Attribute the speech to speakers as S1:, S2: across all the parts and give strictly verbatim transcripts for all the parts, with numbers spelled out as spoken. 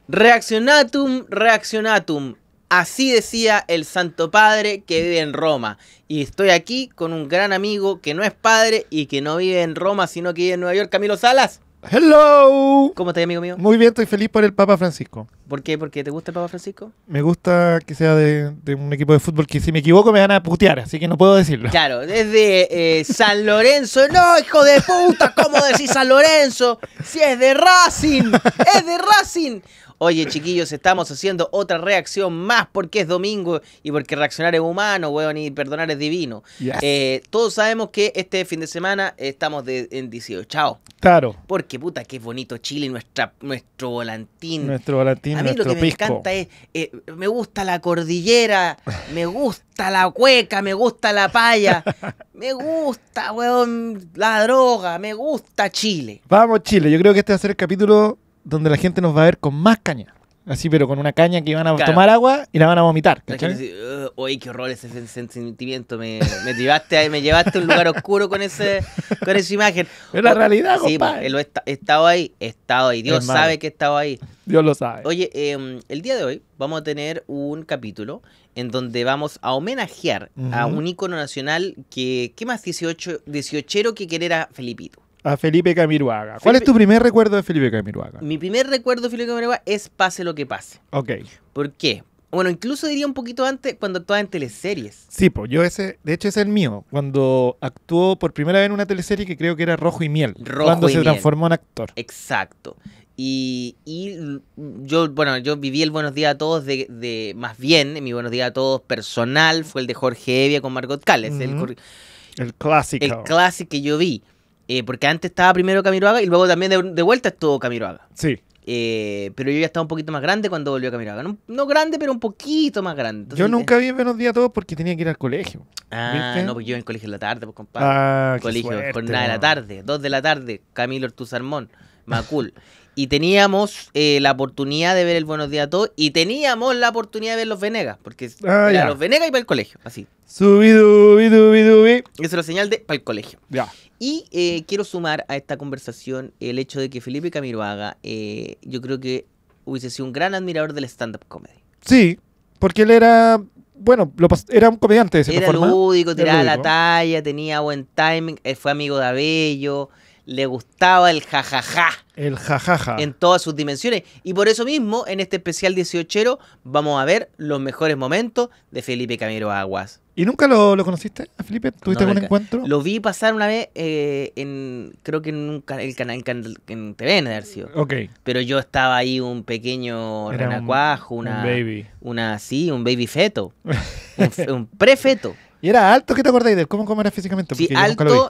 S1: Reaccionatum, reaccionatum. Así decía el Santo Padre que vive en Roma. Y estoy aquí con un gran amigo que no es padre y que no vive en Roma, sino que vive en Nueva York, Camilo Salas.
S2: ¡Hello!
S1: ¿Cómo estás, amigo mío?
S2: Muy bien, estoy feliz por el Papa Francisco.
S1: ¿Por qué? ¿Porque te gusta el Papa Francisco?
S2: Me gusta que sea de, de un equipo de fútbol que si me equivoco me van a putear, así que no puedo decirlo.
S1: Claro, desde eh, San Lorenzo. No, hijo de puta, ¿cómo decís San Lorenzo? Si es de Racing, es de Racing. Oye, chiquillos, estamos haciendo otra reacción más porque es domingo y porque reaccionar es humano, weón, y perdonar es divino.
S2: Yes.
S1: Eh, todos sabemos que este fin de semana estamos de, en dieciocho. Chao.
S2: Claro.
S1: Porque, puta, qué bonito Chile, nuestra, nuestro volantín.
S2: Nuestro volantín,
S1: A mí
S2: nuestro
S1: lo que me
S2: pisco.
S1: encanta es, eh, me gusta la cordillera, me gusta la cueca, me gusta la paya, me gusta, weón, la droga, me gusta Chile.
S2: Vamos, Chile. Yo creo que este va a ser el capítulo donde la gente nos va a ver con más caña. Así, pero con una caña que van a
S1: Claro.
S2: tomar agua y la van a vomitar.
S1: La
S2: ¿cachai?
S1: gente dice, "Uh, oye, qué horror ese sen- sentimiento, me, me, llevaste a, me llevaste a un lugar oscuro con ese con esa imagen.
S2: Es la
S1: O-
S2: realidad,
S1: Sí,
S2: compadre.
S1: pues, lo he, esta- he estado ahí, he estado ahí, Dios
S2: Hermano.
S1: sabe que he estado ahí.
S2: Dios lo sabe.
S1: Oye, eh, el día de hoy vamos a tener un capítulo en donde vamos a homenajear a
S2: Ujú.
S1: un ícono nacional que, ¿qué más dieciocho, dieciochero que querer a Felipito?
S2: A Felipe Camiroaga. ¿Cuál
S1: Felipe-
S2: es tu primer recuerdo de Felipe Camiroaga?
S1: Mi primer recuerdo de Felipe Camiroaga es Pase lo que pase.
S2: Ok.
S1: ¿Por qué? Bueno, incluso diría un poquito antes cuando actuaba en teleseries.
S2: Sí, pues yo ese, de hecho ese es el mío, cuando actuó por primera vez en una teleserie que creo que era Rojo y Miel,
S1: Rojo
S2: cuando
S1: y
S2: se
S1: Miel.
S2: transformó en actor.
S1: Exacto. Y, y yo, bueno, yo viví el Buenos Días a Todos de, de más bien, mi Buenos Días a Todos personal fue el de Jorge Evia con Margot Cales, el,
S2: Ujú.
S1: cor-
S2: El clásico.
S1: el clásico que yo vi. Eh, porque antes estaba primero Camiroaga y luego también de, de vuelta estuvo Camiroaga.
S2: Sí,
S1: Eh, pero yo ya estaba un poquito más grande cuando volvió Camiroaga. No, no grande, pero un poquito más grande. Entonces,
S2: yo nunca vi Buenos Días a Todos porque tenía que ir al colegio.
S1: Ah,
S2: ¿viste?
S1: no, porque yo en el colegio en la tarde, pues compadre.
S2: Ah, qué
S1: Colegio,
S2: suerte,
S1: jornada de la
S2: weón.
S1: tarde, dos de la tarde, Camilo Ortuzarmón, Macul. Y teníamos eh, la oportunidad de ver el Buenos Días a Todos y teníamos la oportunidad de ver los Venegas, porque
S2: Ah,
S1: era
S2: ya.
S1: los Venegas y para el colegio, así.
S2: Subidubi, dubi, dubi.
S1: Esa es la señal de para el colegio.
S2: Ya.
S1: Y eh, quiero sumar a esta conversación el hecho de que Felipe Camiroaga, eh, yo creo que hubiese sido un gran admirador del stand-up comedy.
S2: Sí, porque él era, bueno, lo pas- era un comediante de cierta
S1: Era
S2: forma.
S1: lúdico,
S2: Era
S1: tiraba la
S2: lúdico.
S1: talla, tenía buen timing, eh, fue amigo de Abello, le gustaba el jajaja.
S2: El jajaja.
S1: En todas sus dimensiones. Y por eso mismo, en este especial dieciochero, vamos a ver los mejores momentos de Felipe Camiroaguas.
S2: ¿Y nunca lo, lo conociste a Felipe? ¿Tuviste
S1: No,
S2: algún
S1: nunca.
S2: encuentro?
S1: Lo vi pasar una vez eh, en, creo que en un ca- el canal, en, canal- en T V N, de haber sido.
S2: Ok.
S1: Pero yo estaba ahí un pequeño
S2: Era un-
S1: renacuajo,
S2: un
S1: una,
S2: baby.
S1: una, sí, un baby feto, un, fe- un prefeto.
S2: ¿Y era alto? ¿Qué te acordáis de él? ¿Cómo, cómo era físicamente?
S1: Sí,
S2: Porque yo nunca lo vi.
S1: alto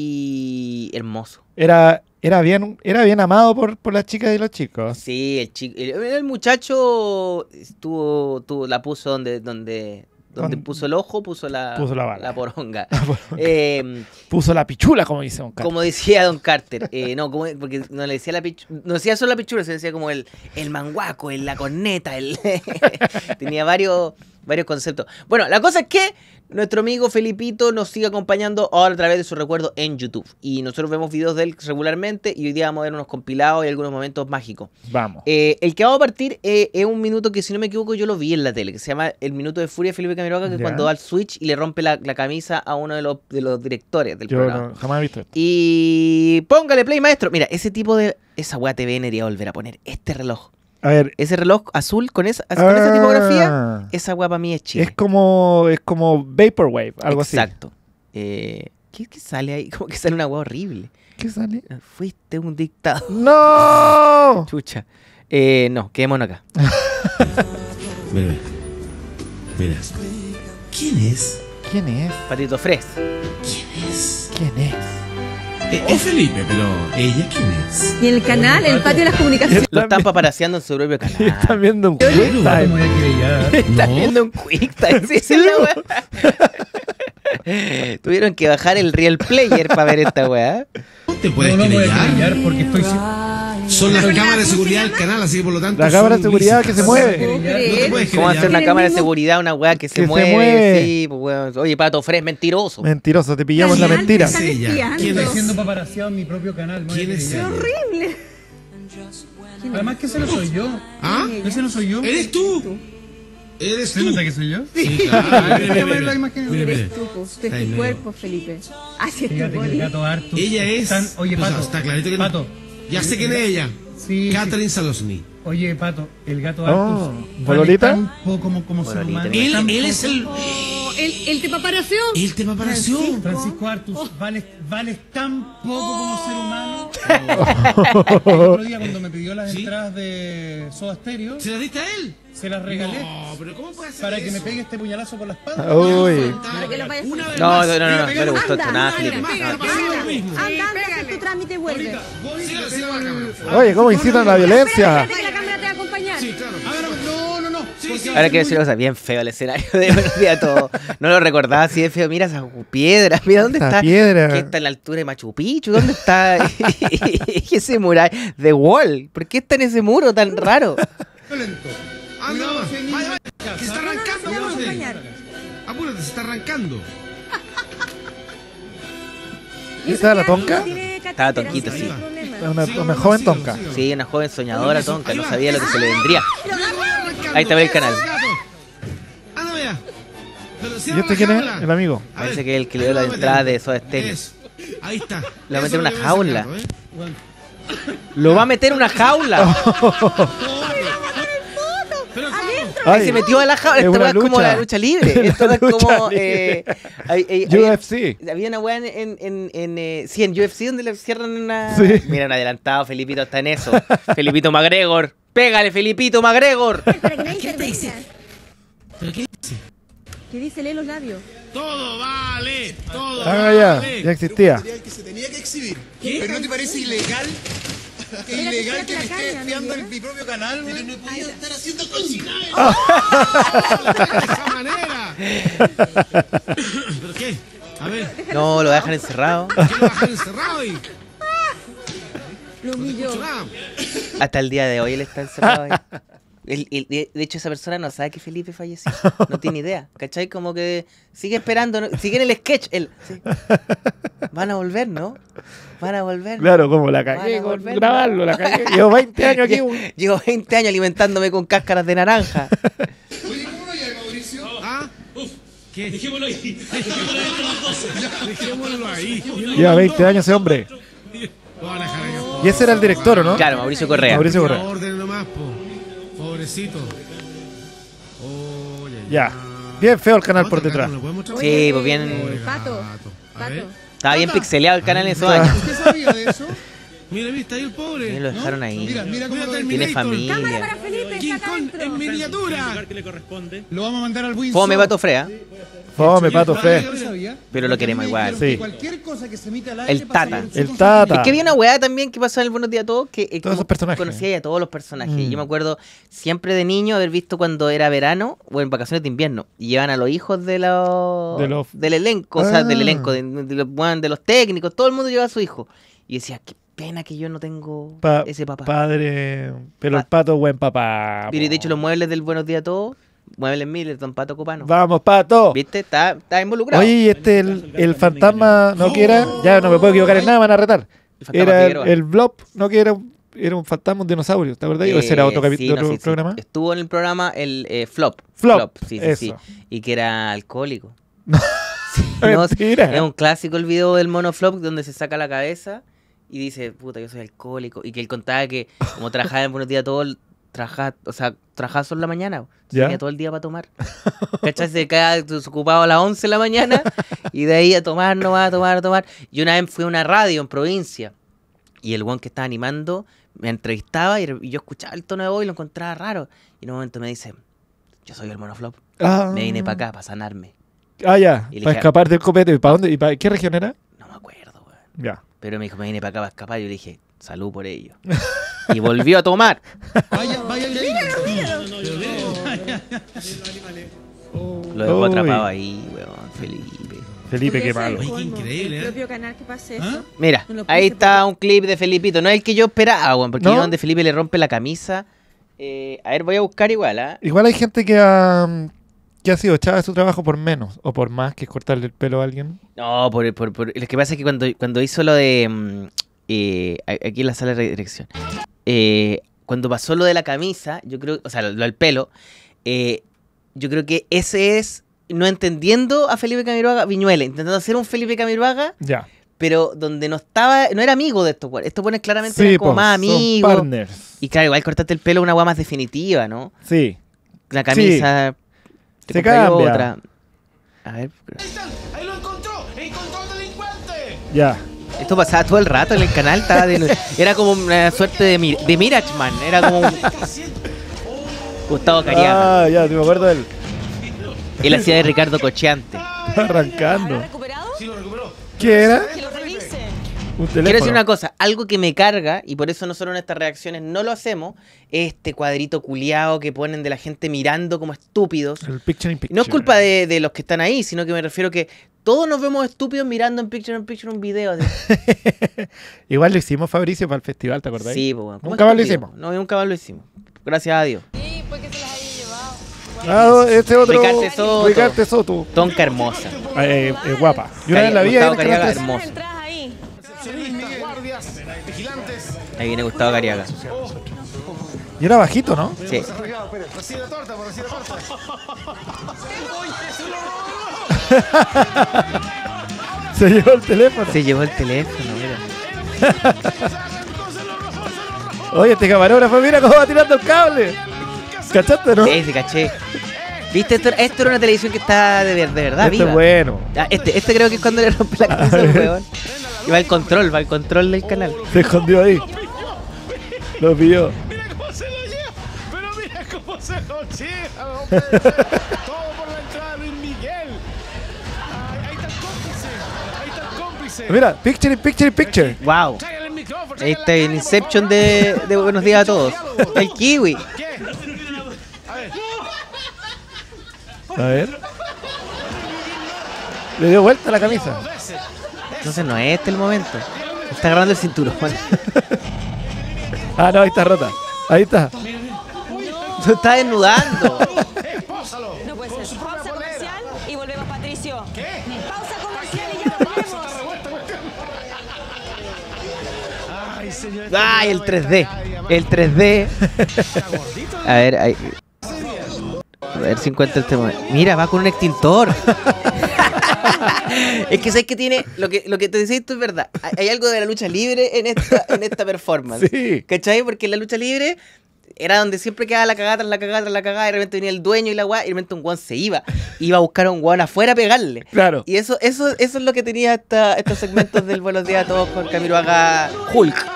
S1: y hermoso.
S2: Era, era, bien, era bien amado por, por las chicas y los chicos.
S1: Sí, el chico, el, el muchacho estuvo, tuvo, la puso donde, donde, donde
S2: Donde-
S1: puso el ojo, puso la,
S2: puso la bala.
S1: poronga. Eh,
S2: Puso la pichula, como dice Don Carlos.
S1: como decía Don Carter, eh, no, como, porque no le decía la pichula, no decía solo la pichula, se decía como el, el manguaco, el, la corneta, el tenía varios, varios conceptos. Bueno, la cosa es que nuestro amigo Felipito nos sigue acompañando ahora a través de su recuerdo en YouTube. Y nosotros vemos videos de él regularmente y hoy día vamos a ver unos compilados y algunos momentos mágicos.
S2: Vamos.
S1: Eh, el que vamos a partir eh, es un minuto que, si no me equivoco, yo lo vi en la tele, que se llama El Minuto de Furia de Felipe Camiroaga, que es
S2: Ya.
S1: cuando da el switch y le rompe la, la camisa a uno de los, de los directores del
S2: Yo
S1: programa.
S2: no- jamás he visto esto.
S1: Y póngale play, maestro. Mira, ese tipo de... Esa weá T V N debería volver a poner este reloj.
S2: A ver.
S1: Ese reloj azul con esa, con esa tipografía,
S2: ah,
S1: esa weá para mí es Chile.
S2: es como es como Vaporwave, algo
S1: Exacto. Eh, ¿qué, ¿Qué sale ahí? Como que sale una weá horrible.
S2: así. ¿Qué sale?
S1: Fuiste un dictador.
S2: ¡No!
S1: Chucha. Eh, no, quedémonos acá.
S3: Mira, mira. ¿Quién es?
S2: ¿Quién es?
S1: Patito Fres.
S3: ¿Quién es?
S2: ¿Quién es?
S3: Eh, es Felipe, pero ¿ella quién es?
S4: Y en el canal, el patio de las comunicaciones.
S1: Lo están paparaseando en su propio canal.
S2: Están viendo un QuickTime.
S1: Están
S3: No.
S1: viendo un QuickTime. Sí, esa es la weá. Tuvieron que bajar el Real Player para ver esta weá.
S3: No te puedes
S5: No, no voy a
S3: querellar.
S5: querellar porque estoy...
S3: Son las cámaras de seguridad del canal, así que por lo tanto.
S2: La
S3: son
S2: cámara de seguridad que se
S3: lícitas.
S2: mueve.
S3: No te puedes
S1: ¿Cómo hacer una
S4: Tiene el
S1: cámara de
S4: mismo-
S1: seguridad, una weá que se,
S2: Que se
S1: mueve?
S2: mueve.
S1: Sí, pues weón. Oye, Pato Fres, mentiroso.
S2: Mentiroso, te pillamos en la
S4: Genial,
S2: mentira.
S4: están
S3: Sí, ya.
S4: espiando.
S3: ¿Quién
S5: Estoy
S3: es?
S5: siendo paparaseado en mi propio canal. me voy a
S3: ¿Quién es
S5: querellar.
S3: ella?
S4: Horrible.
S5: Además que ese no soy yo.
S3: ¿Ah?
S5: Ese no soy yo.
S3: ¿Eres tú? ¿Eres
S5: ¿Se
S3: tú?
S5: nota que soy yo?
S3: Sí, claro. Mire, mire,
S5: Déjame ver la
S3: mire.
S5: imagen.
S3: Mire, mire.
S4: Eres tú, pues, este es
S3: Ay,
S4: tu
S3: no.
S4: cuerpo, Felipe. Así es tu
S5: Fíjate que el
S4: body.
S5: gato Artus.
S3: Ella es...
S5: están- Oye,
S3: o sea,
S5: Pato.
S3: está clarito que no-
S5: Pato.
S3: Ya sé quién es ella.
S5: Sí.
S3: Catherine Salosny.
S5: Oye, Pato, el gato
S2: Oh,
S5: Artus.
S2: ¿Bololita?
S5: vale tan poco como, como ser
S1: Bololita,
S5: humano.
S3: Él,
S5: tan
S3: él
S5: poco.
S3: es el...
S4: Oh, ¿él, él te papareció?
S3: Él te papareció.
S5: Francisco Artus, vales, vales tan poco como ser humano. El otro día cuando me pidió las
S3: ¿Sí?
S5: entradas de Soda Stereo,
S3: ¿Se la diste a él?
S5: se las regalé
S3: No, pero ¿cómo puede ser
S5: para que me
S3: eso?
S5: pegue este puñalazo por la espalda.
S2: Uy.
S4: Para que lo vayas a
S3: Una
S4: hacer.
S3: vez
S1: No,
S3: más.
S1: no, no, no, no,
S5: Mira,
S1: no le gustó esto nada,
S4: anda,
S1: Felipe.
S3: anda,
S1: No.
S3: anda, pasa lo mismo.
S4: Anda, anda, haz tu trámite y vuelve.
S5: Ahorita voy y
S3: Siga,
S5: le
S3: siga
S5: pego
S3: la
S5: al-
S3: cámara.
S2: Oye, ¿cómo incitan la violencia?
S4: Espérate que la cámara te va a acompañar.
S3: Sí, claro.
S5: Ah, no, no, no.
S3: Sí,
S5: porque
S3: sí.
S5: va a
S1: Ahora
S5: ser
S1: quiero decir
S5: muy-
S1: una cosa, bien feo el escenario de Buenos Días a Todos. No lo recordaba así de feo. Mira esas piedras, mira dónde
S2: Esta
S1: está.
S2: piedra.
S1: ¿Qué está en la altura de Machu Picchu? ¿Dónde está ese mural? The Wall. ¿Por qué está en ese muro tan raro?
S5: violento.
S3: Anda,
S5: Cuidado,
S3: nomás.
S5: si hay
S3: Vaya,
S5: niños
S3: vaya.
S5: en casa.
S3: Que está
S4: No, no, no,
S3: arrancando,
S4: se la va a
S3: apúrate.
S4: acompañar.
S3: Apúrate, se está arrancando.
S2: ¿Y esta es la tonca?
S1: Estaba tonquito, sí.
S2: Una,
S3: Sígalo,
S2: una joven
S3: sígalo,
S2: tonca.
S3: sígalo.
S1: Sí, una joven soñadora tonca.
S3: Ahí
S1: No
S3: va.
S1: sabía lo que se le vendría.
S3: Arrancando.
S1: Ahí está, ve el canal.
S3: Gato. Anda, vea. Pero
S2: ¿Y
S3: cierra
S2: este
S3: la
S2: quién es?
S3: jaula.
S2: El amigo.
S3: A
S1: Parece
S3: ver,
S1: que es el que le dio
S3: ahí
S1: la
S3: lo va a
S1: entrada
S3: meter.
S1: de Soda Stereo.
S3: Eso. Ahí está.
S1: Le va a
S3: Eso
S1: meter
S3: es
S1: una
S3: lo que va a
S1: jaula.
S3: hacer Gato, ¿eh?
S1: Lo va a meter en una jaula.
S3: Pero ¿cómo?
S1: Ahí se metió a la jaula.
S2: Es
S1: Esto
S2: una
S1: es como
S2: lucha.
S1: la lucha libre.
S2: Es
S1: Esto
S2: la
S1: es como.
S2: lucha
S1: Eh,
S2: libre.
S1: hay- hay-
S2: U
S1: hay-
S2: F C.
S1: Había una weá en, en, en, en, eh, sí, en U F C donde le cierran una.
S2: Sí.
S1: Mira, un adelantado, Felipito está en eso. Felipito McGregor. Pégale, Felipito McGregor.
S4: Para que nadie intervenga.
S3: ¿Pero qué?
S4: ¿Qué dice? Lee los labios.
S3: Todo vale. Todo
S2: Ah, ya.
S3: vale.
S2: Ya existía.
S6: material que se tenía que exhibir.
S3: ¿Qué?
S6: ¿Pero no te parece ilegal? Que
S4: Mira,
S6: ilegal
S4: que
S6: que me
S4: la
S6: esté
S4: caña,
S6: espiando
S4: ¿no?
S6: en mi propio canal, güey. Pero no podía estar haciendo cocinadas.
S3: De esa manera. ¿Pero qué? A ver,
S1: No, lo dejan encerrado.
S3: ¿qué lo bajan encerrado ahí?
S4: Lo humilló.
S3: Chorao.
S1: Hasta el día de hoy él está encerrado ahí. El- el- de de hecho, esa persona no sabe que Felipe falleció. No tiene idea. ¿Cachai? Como que sigue esperando. ¿no? Sigue en el sketch. Él, sí. Van a volver, ¿no? Van a volver. ¿no?
S2: Claro, como la
S1: Van
S2: cagué
S1: a
S2: con
S1: volver,
S2: grabarlo, la cagué. Llevo veinte años aquí.
S1: Lle- Llevo veinte años alimentándome con cáscaras de naranja.
S6: Oye, ¿cómo lo llama Mauricio?
S3: ¿Ah? ¿Qué? Dejémoslo ahí. Dejémoslo ahí.
S2: Lleva veinte años ese hombre.
S3: Lo van a dejar ahí.
S2: Y ese era el director, ¿o no?
S1: Claro, Mauricio Correa.
S2: Mauricio
S3: Tira
S2: Correa.
S3: orden nomás, po. Pobrecito. Oye,
S2: Ya. Bien feo el canal por detrás.
S3: ¿Lo podemos mostrar?
S1: Sí, pues bien.
S3: Pobre
S4: Pato.
S3: gato. A
S4: Pato.
S3: ver.
S1: Estaba bien pixeleado el canal en esos años.
S6: ¿Usted sabía de eso?
S3: Mira, viste ahí el pobre.
S1: Y lo dejaron ahí.
S6: Mira, mira cómo
S3: Mira,
S6: lo
S3: Terminator.
S1: Tiene
S4: Cámara para
S1: familia.
S4: Felipe,
S3: King
S4: está acá
S3: Kong
S4: adentro.
S3: en miniatura.
S5: Lo vamos a mandar al Windsor.
S1: Fome Pato Frea.
S2: Fome, pato
S6: ¿Sabía?
S2: fe.
S6: ¿Sabía?
S1: Pero lo queremos igual.
S6: Porque
S2: Sí.
S6: Cualquier cosa que se emite al aire
S1: El
S6: pasa
S1: Tata.
S6: por su
S2: El
S6: consentimiento.
S2: Tata.
S1: Es que había una weá también que pasó en el Buenos Días a Todos, que eh,
S2: Todos esos
S1: como
S2: personajes.
S1: conocía a todos los personajes.
S2: Mm.
S1: Yo me acuerdo siempre de niño haber visto cuando era verano o en vacaciones de invierno. Y llevan a los hijos de los,
S2: De los-
S1: del elenco, o sea, del
S2: Ah.
S1: elenco, de, de los, weón, de los técnicos, todo el mundo lleva a su hijo. Y decía, qué pena que yo no tengo
S2: Pa-
S1: ese papá.
S2: Padre. Pero el
S1: Pa-
S2: pato, buen papá.
S1: Pero y de
S2: po.
S1: hecho los muebles del Buenos Días a Todos, muebles Miller, Don Pato Copano.
S2: Vamos, pato.
S1: ¿Viste? Está, está involucrado.
S2: Oye, y este, el, el fantasma, no que era, ya no me puedo equivocar en nada, me van a retar.
S1: El fantasma
S2: Era el,
S1: Figueroa.
S2: el Blob, no que era, un- era un fantasma, un dinosaurio, ¿te acuerdas? ¿O ese era otro,
S1: Eh,
S2: capi-
S1: sí,
S2: otro
S1: no, sí, sí.
S2: programa?
S1: Estuvo en el programa el eh, Flop.
S2: Flop,
S1: sí, sí, sí.
S2: eso.
S1: Y que era alcohólico. Sí, no,
S2: Mentira.
S1: es un clásico el video del mono Flop donde se saca la cabeza y dice, puta, yo soy alcohólico. Y que él contaba que como trabajaba en Buenos Días todo el trabajaba, o sea, trabajaba solo en la mañana. o sea,
S2: ¿Ya?
S1: Tenía todo el día para tomar. ¿Cachai? Se quedaba desocupado a las once de la mañana y de ahí a tomar, no va a tomar, a tomar. Y una vez fui a una radio en provincia y el guan que estaba animando me entrevistaba y, y yo escuchaba el tono de voz y lo encontraba raro. Y en un momento me dice, yo soy el monoflop.
S2: Ah,
S1: Me vine para acá, para sanarme.
S2: Ah, ya,
S1: Y le
S2: para
S1: dije-
S2: escapar del copete. ¿Y para dónde? ¿Y para qué región era?
S1: No me acuerdo, weón.
S2: Ya.
S1: Pero me dijo, me vine para acá para escapar. Y yo le dije, salud por ello. Y volvió a tomar.
S6: Vaya, vaya, míralo,
S1: Lo dejó
S2: Uy.
S1: atrapado ahí, weón, Felipe.
S2: Felipe, qué
S4: Podría ser
S2: malo.
S3: Oye, qué
S4: colmo,
S3: increíble,
S4: en
S3: ¿eh?
S4: el propio canal que pase
S5: ¿Ah?
S4: eso.
S1: Mira,
S4: No lo
S1: ahí
S4: puse
S1: está un clip de Felipito. No es el que yo esperaba, weón, porque
S2: ¿No?
S1: es donde Felipe le rompe la camisa. Eh, a ver, voy a buscar igual, ¿ah?
S2: Igual hay gente que ha, que ha sido echada de su trabajo por menos o por más que cortarle el pelo a alguien.
S1: No, por, por, por- lo que pasa es que cuando, cuando hizo lo de... mm, eh, aquí en la sala de dirección. eh, cuando pasó lo de la camisa, yo creo, o sea, lo, lo del pelo, eh, yo creo que ese es, no entendiendo a Felipe Camiroaga, Viñuela, intentando hacer un Felipe Camiroaga,
S2: Ya.
S1: pero donde no estaba, no era amigo de estos weones. Estos weones claramente eran como
S2: po,
S1: más
S2: son
S1: amigos.
S2: partners.
S1: Y claro, igual cortaste el pelo una weá más definitiva, ¿no?
S2: Sí.
S1: La camisa. te
S2: Se
S1: compras
S2: cambia.
S1: otra. A ver.
S6: ¡Ahí lo encontró! ¡Encontró al delincuente!
S2: Ya.
S1: Esto pasaba todo el rato en el canal. Estaba de- era como una suerte de, Mir de Mirachman. Era como un Gustavo Cariaga.
S2: Ah, ya, te me acuerdo de él.
S1: Él hacía de Ricardo Cocheante.
S2: Arrancando.
S4: recuperado?
S6: Sí, lo recuperó.
S2: ¿Qué era?
S4: Que lo revisen.
S2: Un teléfono.
S1: Quiero decir una cosa, algo que me carga, y por eso nosotros en estas reacciones no lo hacemos, es este cuadrito culiado que ponen de la gente mirando como estúpidos.
S2: El picture in picture.
S1: No es culpa de, de los que están ahí, sino que me refiero que todos nos vemos estúpidos mirando en Picture in Picture un video. así.
S2: Igual lo hicimos, Fabricio, para el festival, ¿te acordás?
S1: Sí, pues, bueno. ¿Cómo
S2: Nunca más lo
S1: estúpido?
S2: hicimos.
S1: No, nunca más lo hicimos. Gracias a Dios.
S4: Sí, porque se las haya llevado.
S2: Ah, este otro.
S1: Ricarte Soto.
S2: Ricarte Soto.
S1: Tonca hermosa.
S2: Eh, eh, guapa. Yo una vez la vi
S1: Gustavo
S2: en el
S1: Cariaga,
S2: canal tres.
S1: hermoso.
S4: Entras ahí.
S6: Guardias, vigilantes.
S1: Ahí viene Gustavo Cariaga.
S2: Y era bajito, ¿no?
S1: Sí.
S6: Recibe torta, por recibe torta.
S2: Se llevó el teléfono.
S1: Se llevó el teléfono, mira.
S2: Oye, este camarógrafo, mira cómo va tirando el cable. ¿Cachaste, no?
S1: Sí, sí, caché. ¿Viste? Esto, esto era una televisión que está de, ver- de verdad
S2: Este
S1: viva.
S2: es bueno.
S1: Ah, este, este creo que es cuando le rompe la cabeza al weón. Y va el control, va el control del canal.
S2: Se escondió ahí. Lo pilló.
S6: Mira cómo se lo lleva. Pero mira cómo se lo lleva, hombre. Todo por la entrada de Luis Miguel. Ay, ahí está el cómplice. Ahí está el cómplice.
S2: Mira, picture in picture in picture.
S1: Wow.
S6: Tráigale el micrófono.
S1: Ahí
S6: tráigale
S1: está
S6: la
S1: el
S6: cámara,
S1: Inception
S6: por favor.
S1: de, de Buenos Días a Todos. El kiwi.
S6: ¿Qué? A ver.
S2: A ver. Le dio vuelta la camisa.
S6: Dos veces.
S1: Entonces no es este el momento. Está agarrando el cinturón.
S2: Ah, no, ahí está rota. Ahí está.
S1: Se está desnudando.
S6: Espósalo.
S4: No puede ser. Pausa comercial y volvemos, Patricio.
S6: ¿Qué?
S4: Pausa comercial y ya volvemos.
S6: Ay, señor.
S1: Ay, el tres D. El tres D. A ver, ahí. A ver si encuentra este momento. Mira, va con un extintor. Es que sabes que tiene. Lo que, lo que te decía esto es verdad. Hay, hay algo de la lucha libre en esta, en esta performance.
S2: Sí.
S1: ¿Cachai? Porque en la lucha libre era donde siempre quedaba la cagada tras la cagada tras la cagada. Y de repente venía el dueño y la guá. Y de repente un guan se iba. Iba a buscar a un guan afuera a pegarle.
S2: Claro.
S1: Y eso, eso, eso es lo que tenía esta, estos segmentos del Buenos Días a Todos con Camiroaga Hulk.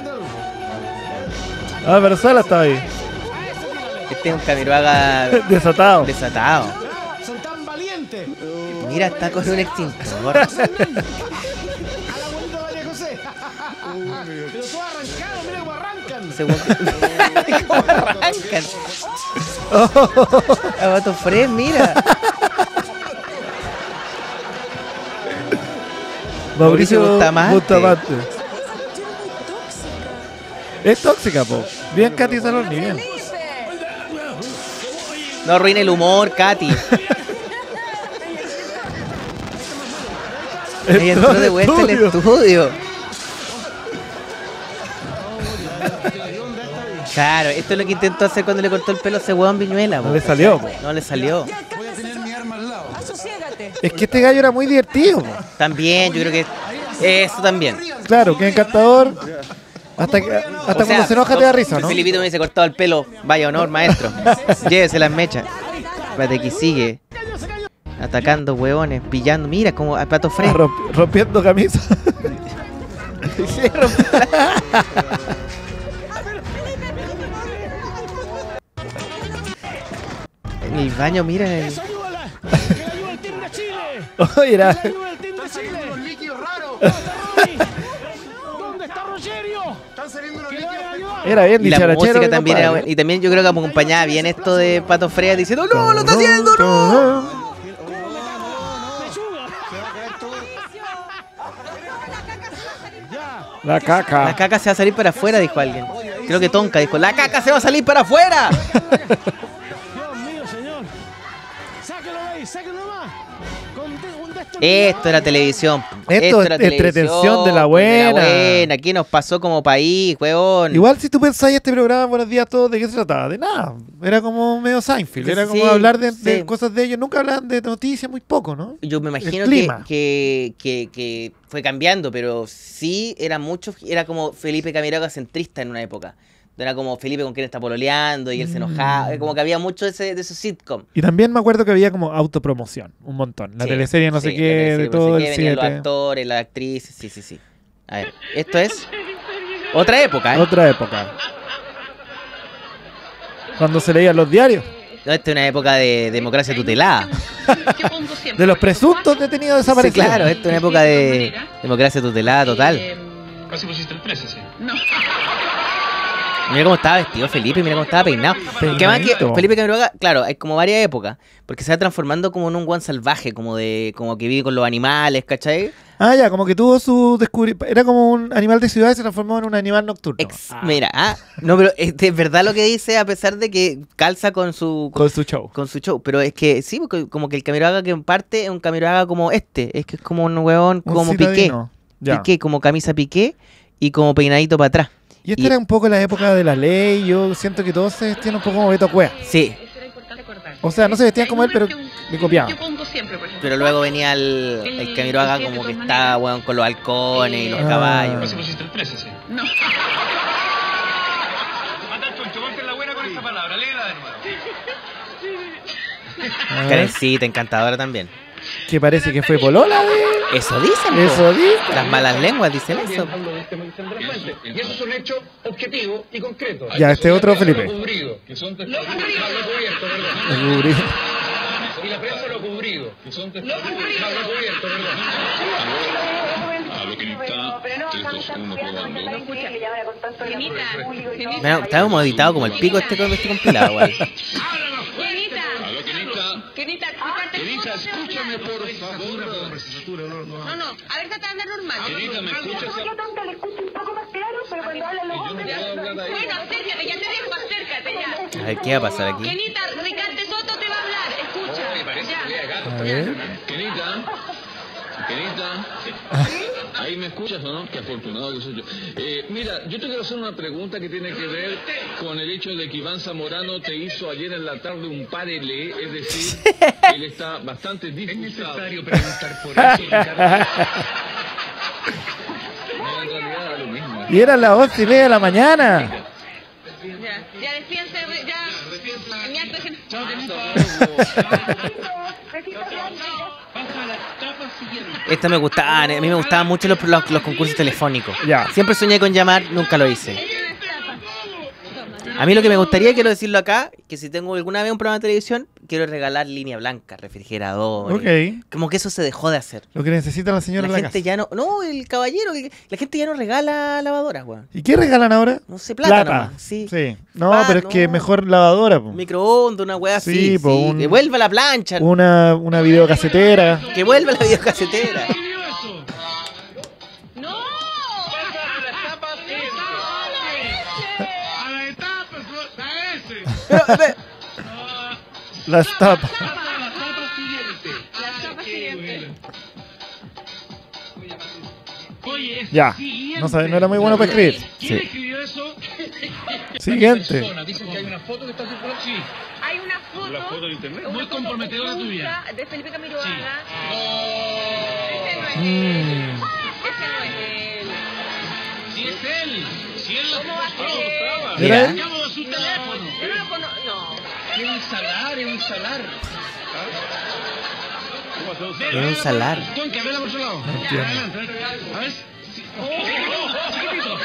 S2: Ah, pero Sala estaba ahí.
S1: Este es un Camiroaga
S2: Desatado.
S1: desatado.
S6: Son tan valientes.
S1: Mira, está con un extintor.
S6: A la abuelita María José. Pero todo arrancado, mira cómo arrancan.
S1: Ese guan- ¿Cómo arrancan? A Vato Fred, mira. Mauricio Bustamante.
S2: Bustamante. Es tóxica, po. Bien, Katy Saloni, bien.
S1: No arruine el humor, Katy. Ella entró de vuelta al
S2: estudio.
S1: estudio. Claro, esto es lo que intentó hacer cuando le cortó el pelo a ese huevón Viñuela.
S2: No
S1: po.
S2: le salió, po.
S1: No le salió.
S6: Voy a tener mi arma al lado.
S4: Asociégate.
S2: Es que este gallo era muy divertido, po.
S1: También, yo creo que eso también.
S2: Claro, que encantador. Hasta, que, hasta
S1: O
S2: cuando
S1: sea,
S2: se enoja te da risa, ¿no?
S1: Felipito me hubiese cortado el pelo. Vaya honor, maestro. Llévese las mechas. Espérate, que sigue. Atacando huevones, pillando. Mira como a Pato
S2: Ah,
S1: Fred.
S2: romp- rompiendo camisa.
S1: En el baño, mira. el-
S6: ¡Ayúdala! ¡Que la ayuda el Team de Chile!
S2: Oye, era.
S6: ¡Que la ayuda el Team de Chile!
S5: Los líquidos raros.
S6: ¿Dónde está Rogerio?
S5: Están saliendo los
S6: ¡Que le
S5: líquidos.
S6: vayan a ayudar!
S2: Era bien
S1: Y la
S2: dicharachero,
S1: música
S2: mi
S1: también era
S2: compadre.
S1: buena. Y también yo creo que acompañaba bien esto de Pato Fred diciendo ¡No, lo está haciendo, no!
S2: La caca.
S1: La caca se va a salir para afuera, dijo alguien. Creo que Tonka dijo, ¡la caca se va a salir para afuera!
S6: Dios mío, señor. Sáquelo de ahí, sáquelo más. Con de- un de estos
S1: Esto era televisión.
S2: Esto es
S1: era
S2: entretención de la
S1: televisión,
S2: buena.
S1: de la buena. ¿Qué nos pasó como país, weón?
S2: Igual si tú pensáis este programa, Buenos Días a Todos, ¿de qué se trataba? De nada. Era como medio Seinfeld. Era como
S1: Sí,
S2: hablar de, de
S1: sí.
S2: cosas de ellos. Nunca hablaban de noticias, muy poco, ¿no?
S1: Yo me imagino
S2: El
S1: que,
S2: clima.
S1: que, que, que fue cambiando, pero sí era mucho, era como Felipe Camiroaga centrista en una época. Era como Felipe con quien está pololeando y él se enojaba.
S2: Mm.
S1: Como que había mucho de ese, de esos sitcom.
S2: Y también me acuerdo que había como autopromoción, un montón. La
S1: Sí,
S2: teleserie no sé
S1: sí,
S2: qué,
S1: la teleserie
S2: de
S1: no
S2: todo
S1: sé
S2: el
S1: qué, venían los
S2: siete.
S1: actores, las actrices, sí, sí, sí. A ver, esto es otra época, ¿eh?
S2: Otra época. Cuando se leían los diarios.
S1: No, esta es una época de democracia tutelada.
S2: De los presuntos detenidos
S1: Sí,
S2: desaparecidos.
S1: claro, esta es una época de democracia tutelada total.
S3: Casi pusiste el precio, sí.
S1: Mira cómo estaba vestido Felipe, mira cómo estaba peinado. Que más que
S2: Peinadito.
S1: Felipe Camiroaga, claro, hay como varias épocas, porque se va transformando como en un guan salvaje, como de como que vive con los animales, ¿cachai?
S2: Ah, ya, como que tuvo su descubrimiento. Era como un animal de ciudad y se transformó en un animal nocturno.
S1: Ex- Mira, ah, no, pero es, es verdad lo que dice, a pesar de que calza con su con,
S2: Con su show.
S1: con su show, pero es que sí, porque como que el Camiroaga que en parte es un Camiroaga como este, es que es como un huevón
S2: Un
S1: como Piqué,
S2: citadino. Ya.
S1: Piqué, como camisa Piqué y como peinadito para atrás.
S2: Y esta
S1: Y-
S2: era un poco la época de la ley. Yo siento que todos se vestían un poco como Beto Cueva.
S1: Sí,
S2: O sea, no se vestían como él, pero le copiaban.
S1: pero luego venía el, el Camiroaga como que estaba, weón, con los halcones y los
S2: Ah.
S1: caballos.
S3: Casi pusiste el precio, sí.
S2: Ah,
S1: Karencita, encantadora también.
S2: que parece que fue polola de...
S1: Eso dicen, po.
S2: Eso dice.
S1: Las malas lenguas dicen eso.
S7: Y eso es un hecho objetivo y concreto.
S2: Ya, este otro Felipe.
S7: Lo cubrido. Que son testigos. Lo cubierto, perdón.
S2: Me cubrí.
S7: Y la prensa lo cubrido. Que son testigos. Lo cubierto, perdón.
S3: A lo que necesita, esto es uno probando.
S1: Bueno, está como editado como el pico este con este compilado, igual.
S3: A lo que necesita,
S4: Kenita, explicarte
S3: Kenita, escúchame por favor.
S4: No, no, a ver, trata de hablar normal.
S3: Kenita, ¿me escuchas?
S4: Yo tonta le escucho un poco más claro, pero cuando hablan los hombres... Bueno, acércate, ya te dejo, acércate ya.
S1: A ver, ¿qué va a pasar aquí?
S4: Kenita, Ricardo Soto te va a hablar, escucha. Ya.
S2: A ver.
S3: Kenita, Kenita, ahí me escuchas o no? Qué afortunado que soy yo. Eh, mira, yo te quiero hacer una pregunta que tiene que ver con el hecho de que Iván Zamorano te hizo ayer en la tarde un parelé, es decir, él está bastante disgustado. Es necesario preguntar por eso, Ricardo. No, en realidad da lo mismo.
S2: Y eran las once y media de la mañana.
S4: Ya, ya despídense, ya. Mi acto es-
S3: Chao, Kenita.
S1: Esta me gustaba, a mí me gustaban mucho los, los, los concursos telefónicos.
S2: Ya.
S1: Siempre soñé con llamar, nunca lo hice. A mí lo que me gustaría, quiero decirlo acá, que si tengo alguna vez un programa de televisión, quiero regalar línea blanca, refrigerador.
S2: Ok.
S1: Como que eso se dejó de hacer.
S2: Lo que necesita la señora
S1: La
S2: en la
S1: gente
S2: casa.
S1: ya no, no, el caballero, que- la gente ya no regala lavadoras, weón.
S2: ¿Y qué regalan ahora?
S1: No sé, plata, nomás, sí.
S2: No,
S1: Ah,
S2: pero es que
S1: no.
S2: mejor lavadora. Po.
S1: Microondas, una weá
S2: Sí,
S1: así.
S2: po,
S1: sí.
S2: un-
S1: Que vuelva la plancha.
S2: Una, una videocasetera.
S1: Que vuelva la videocasetera.
S4: ¡No!
S6: A la etapa, a ese.
S1: Pero, pero,
S2: Las tapas.
S6: A la etapa siguiente.
S4: La etapa siguiente.
S6: Oye, es
S2: Ya.
S6: siguiente.
S2: No sabe, no era muy bueno para escribir.
S6: ¿Quién
S1: Sí.
S6: escribió eso?
S2: Siguiente.
S7: Dicen que hay una foto que está circulando.
S6: Sí.
S4: Hay una foto,
S3: La foto de internet.
S4: una
S6: Muy
S4: foto
S6: comprometedora
S4: oculta
S6: tuya.
S4: de Felipe Camiroaga.
S6: Sí.
S4: Ese no es
S2: Mm.
S4: él. Ese no es él.
S6: Si es él. Si él lo
S4: ¿Cómo va a
S6: mostró.
S4: ser?
S1: Mira.
S6: Llamo a su teléfono.
S4: Yo no lo conozco. No.
S6: Es un salar, es un salar.
S1: es un salar.
S6: Don, que vela por su lado.
S2: entiendo.
S6: Adelante. A ver. Sí. Oh, oh, oh, chiquitito.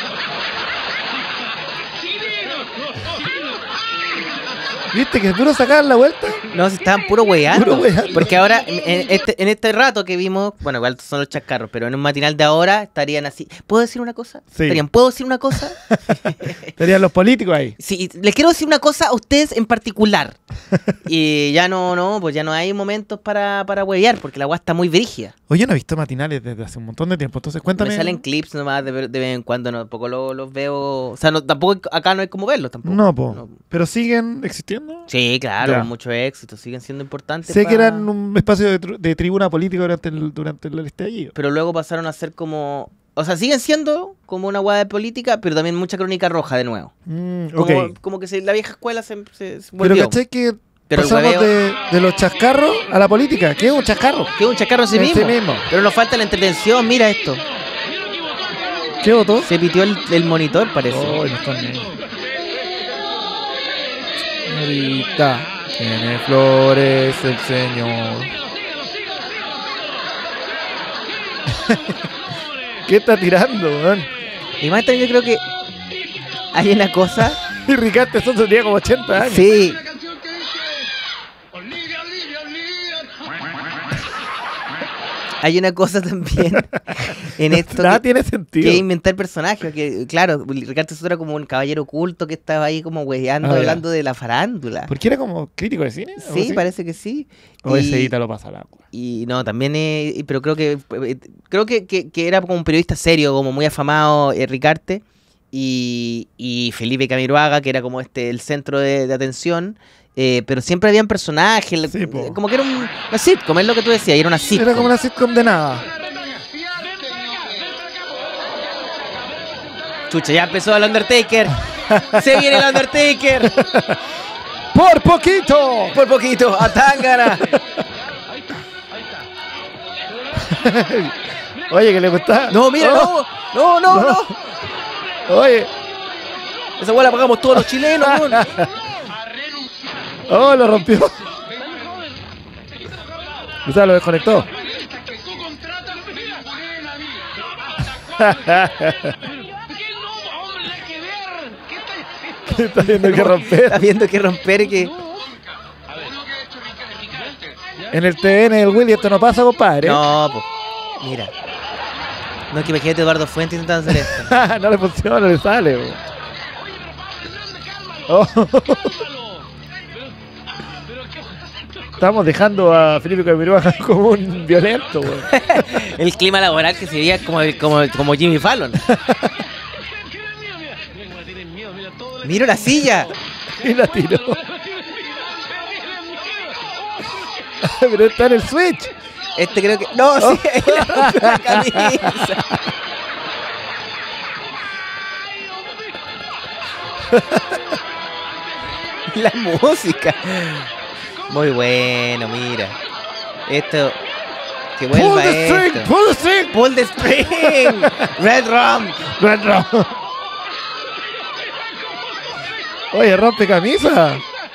S6: Chiquitito. Chiquitito.
S2: ¿Viste que es duro sacar la vuelta?
S1: No, se estaban puro weyando.
S2: Puro weyando.
S1: Porque ahora, en en este, en este rato que vimos, bueno, igual son los chascarros, pero en un matinal de ahora estarían así. ¿Puedo decir una cosa?
S2: Sí.
S1: Estarían, ¿puedo decir una cosa?
S2: Estarían los políticos ahí.
S1: Sí, les quiero decir una cosa a ustedes en particular. Y ya no, no, pues ya no hay momentos para, para huevear, porque la agua está muy brígida.
S2: Oye, no he visto matinales desde hace un montón de tiempo. Entonces, cuéntame.
S1: Me salen clips nomás de, de vez en cuando, no, tampoco lo- los veo. O sea, no, tampoco acá no hay como verlos tampoco.
S2: No, po. Pero siguen existiendo. siendo?
S1: Sí, claro,
S2: Ya.
S1: con mucho éxito, siguen siendo importantes.
S2: Sé
S1: pa-
S2: que eran un espacio de, tru- de tribuna política durante el, durante el estallido.
S1: Pero luego pasaron a ser como... O sea, siguen siendo como una hueá de política, pero también mucha crónica roja de nuevo.
S2: Mm, ok.
S1: Como, como que se- la vieja escuela se, se, se
S2: Pero
S1: volvió.
S2: ¿cachai que
S1: Pero el
S2: pasamos
S1: hueveo-
S2: de, de los chascarros a la política? ¿Qué es un chascarro?
S1: Que es un chacarro en sí
S2: En
S1: mismo.
S2: sí mismo.
S1: Pero nos falta la entretención, mira esto.
S2: ¿Qué votó?
S1: Se pitió el, el monitor, parece.
S2: Oh, no están bien. Señorita, tiene flores el señor. ¿Qué está tirando, man?
S1: Y más también yo creo que hay una cosa...
S2: Y Ricardo eso tenía como ochenta años.
S1: Sí, hay una cosa también en esto
S2: Nada
S1: que,
S2: tiene
S1: que
S2: sentido.
S1: es inventar personajes. Que, claro, Ricardo Soto era como un caballero oculto que estaba ahí como hueveando,
S2: Ah, ya.
S1: hablando de la farándula.
S2: ¿Por qué era como crítico de cine? ¿Algo
S1: Sí,
S2: así?
S1: parece que sí.
S2: O
S1: Y-
S2: ese Ita lo pasa al agua.
S1: Y no, también, eh, y- pero creo que eh, creo que, que- que era como un periodista serio, como muy afamado, eh, Ricarte, y, y Felipe Camiroaga, que era como este el centro de, de atención, eh, pero siempre habían personajes,
S2: Sí, po.
S1: como que era un- una sitcom, es lo que tú decías, y era una sitcom.
S2: Era como una sitcom de nada.
S1: Chucha, ya empezó el Undertaker, se viene el Undertaker,
S2: ¡Por poquito!
S1: por poquito, a Tangana.
S2: Oye, que le gusta.
S1: No, mira,
S2: Oh,
S1: no, no, no,
S2: No.
S1: no,
S2: Oye,
S1: esa hueá la pagamos todos los chilenos, weón.
S2: oh, lo rompió. O sea, lo desconectó. Está viendo que romper.
S1: Está viendo que romper que...
S2: En el T V N del Willy esto no pasa, compadre.
S1: No, pues, mira. No, que imagínate Eduardo Fuentes intentando hacer esto.
S2: No le funciona, no le sale. bo. Oh. Estamos dejando a Felipe Camiroaga como un violento. bo.
S1: El clima laboral que se veía como, como, como Jimmy Fallon. Mira la silla.
S2: Y la tiró. Pero está en el Switch.
S1: Este creo que... No, sí, es la, la camisa. La música. Muy bueno, mira. Esto... Que
S2: Pull
S1: vuelva
S2: the string,
S1: esto.
S2: pull the string.
S1: Pull the string. Red Rum.
S2: Red Rum. Oye, rompe camisa.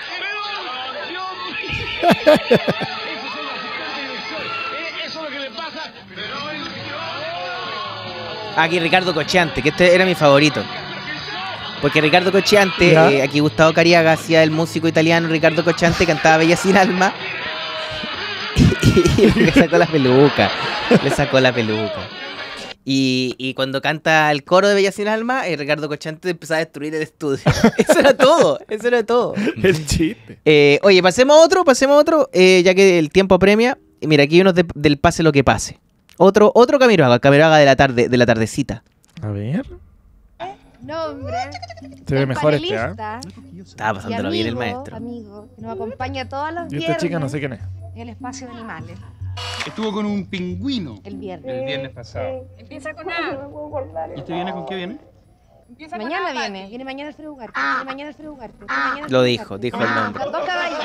S1: Aquí Ricardo Cocheante, que este era mi favorito. Porque Ricardo Cocheante,
S2: ¿Ya?
S1: eh, aquí Gustavo Cariaga hacía el músico italiano Ricardo Cocheante, cantaba Bella sin alma. Y, y le sacó la peluca. Le sacó la peluca. Y, y cuando canta el coro de Bella sin alma, eh, Ricardo Cocheante empezaba a destruir el estudio. Eso era todo, eso era todo.
S2: El chiste.
S1: Eh, oye, pasemos a otro, pasemos a otro, eh, ya que el tiempo apremia. Y mira, aquí hay unos de- del pase lo que pase. Otro, otro Camiroaga, Camiroaga de la tarde, de la tardecita.
S2: A ver.
S8: Nombre.
S2: Se ve
S8: del
S2: mejor este, ¿ah?
S8: panelista
S1: Estaba pasándolo bien el
S8: y amigo,
S1: maestro.
S8: Amigo, que nos acompaña todos los
S2: Y
S8: viernes
S2: esta chica no sé quién es.
S8: en el espacio de animales.
S5: Estuvo con un pingüino
S8: El viernes.
S5: el viernes pasado.
S8: Empieza con A.
S5: ¿Y este viene con qué viene?
S8: Mañana viene. Viene mañana el Fred Ugarte. Viene mañana el Fred Ugarte. Viene mañana el
S1: Lo
S8: Fred
S1: dijo,
S8: Ugarte.
S1: dijo el nombre.
S8: Los dos caballos.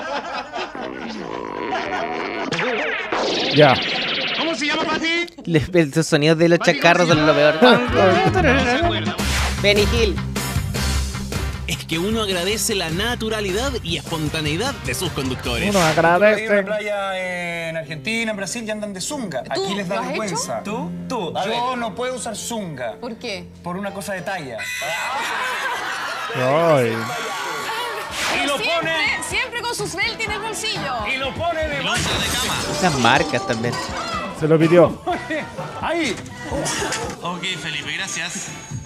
S2: Ya.
S5: ¿Cómo se llama, Pati?
S1: Le- Esos sonidos de los chacarros son lo peor. Benny Hill.
S9: Es que uno agradece la naturalidad y espontaneidad de sus conductores.
S2: Uno agradece.
S10: playa en Argentina, en Brasil, y andan de zunga. Aquí les da vergüenza. ¿Tú? Tú. Yo no puedo usar zunga.
S8: ¿Por qué?
S10: Por una cosa de talla.
S2: Ay.
S10: Y lo pone,
S8: Siempre con sus belts en el bolsillo.
S10: y lo pone de
S1: Esas marcas también.
S2: Se lo pidió.
S10: ahí.
S9: Ok, Felipe, gracias.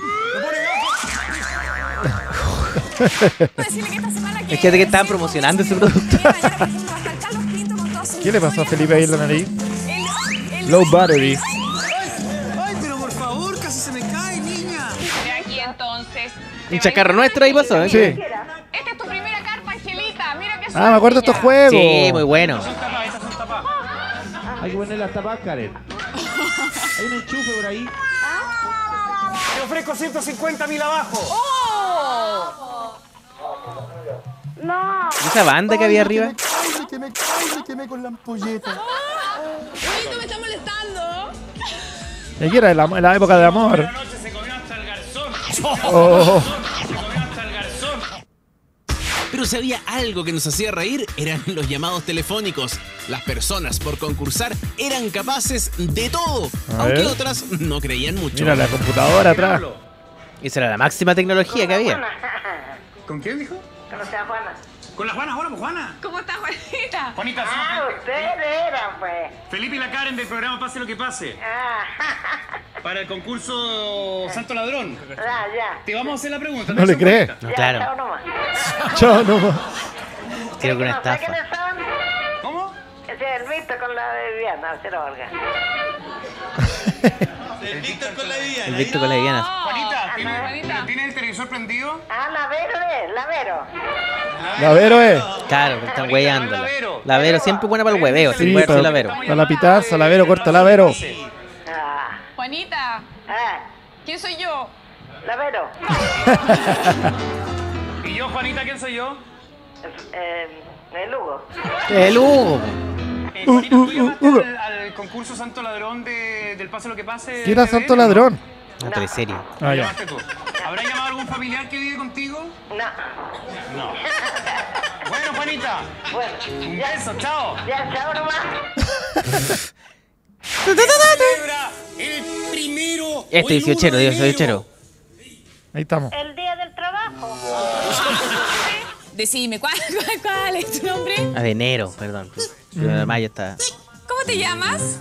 S1: Es que, que estaban promocionando ese producto.
S2: ¿Qué le pasó a Felipe ahí en la nariz? Low battery.
S9: Ay, pero por favor, casi se me cae, niña.
S8: Aquí entonces.
S1: Un chacarro nuestro ahí pasó, ¿eh?
S2: Sí.
S8: Esta es tu primera carpa, Angelita. Mira
S2: Ah, me acuerdo de estos juegos.
S1: Sí, muy bueno.
S6: Hay que poner las tapas, Karen. Hay un enchufe por ahí.
S10: Te ofrezco ciento cincuenta mil abajo.
S4: ¡Oh! No.
S1: ¿Y esa banda que había arriba?
S6: Ay, que me cae, me quemé con la ampolleta.
S4: ¡Uy, me está molestando!
S2: Y aquí era la, la época del amor.
S10: Una noche se comió hasta el garzón.
S2: Oh.
S10: Se comió hasta el garzón.
S9: Pero si había algo que nos hacía reír, eran los llamados telefónicos. Las personas por concursar eran capaces de todo,
S2: A
S9: aunque
S2: ver.
S9: otras no creían mucho.
S2: Mira la computadora atrás.
S1: Esa era la máxima tecnología que había.
S10: ¿Con quién dijo?
S4: Con la señora Juana.
S10: Con la Juana, hola, pues, Juana.
S4: ¿Cómo está, Juanita?
S10: Juanita, sí.
S4: Ah, ustedes eran, pues.
S10: Felipe y la Karen del programa Pase lo que pase.
S4: Ah,
S10: Para el concurso Santo Ladrón.
S4: ya, ya.
S10: Te vamos a hacer la pregunta.
S2: No le cree.
S1: No,
S4: Ya,
S1: claro.
S4: chao nomás.
S2: Yo no.
S1: Creo que una
S4: no sé
S1: estafa.
S4: quiénes son.
S10: ¿Cómo?
S4: Ese es el Víctor con la de Viviana, cero Olga.
S10: El Víctor con la vida.
S1: El Víctor con las Vivianas.
S10: Juanita, ¿tienes,
S4: Juanita.
S10: ¿tienes el televisor prendido?
S4: Ah, la Vero es, la Vero.
S2: La Vero es.
S1: Claro, que están hueveándola. La Vero siempre buena para el hueveo, sin
S2: Sí,
S1: huearse
S2: para,
S1: la Vero.
S2: para la pitaza, la Vero, corta la Vero.
S4: Ah,
S11: Juanita,
S4: ah,
S11: ¿quién soy yo?
S4: la Vero.
S10: ¿Y yo, Juanita, quién soy yo?
S4: Eh, el Hugo.
S1: El Hugo.
S10: Eh, Juanita, ¿tú
S2: Uh, uh,
S10: llamaste
S2: uh, uh.
S10: al, al concurso Santo Ladrón de, del Pase lo que pase?
S2: ¿Quién era
S10: T V?
S2: Santo Ladrón?
S1: Una teleserie.
S2: Ah, ya.
S10: ¿Llamaste tú? ¿Habrá llamado algún familiar que vive contigo?
S4: No.
S10: No. Bueno, Juanita.
S4: Bueno,
S10: Un
S4: ya,
S10: beso, chao.
S4: ya, chao nomás.
S10: Celebra el primero.
S1: Este dieciochero, dieciochero.
S2: Ahí estamos.
S4: El día del trabajo.
S11: Decime, ¿cuál, cuál, cuál es tu nombre?
S1: Ah, de enero, perdón. Primero de mayo está.
S11: ¿Cómo te llamas?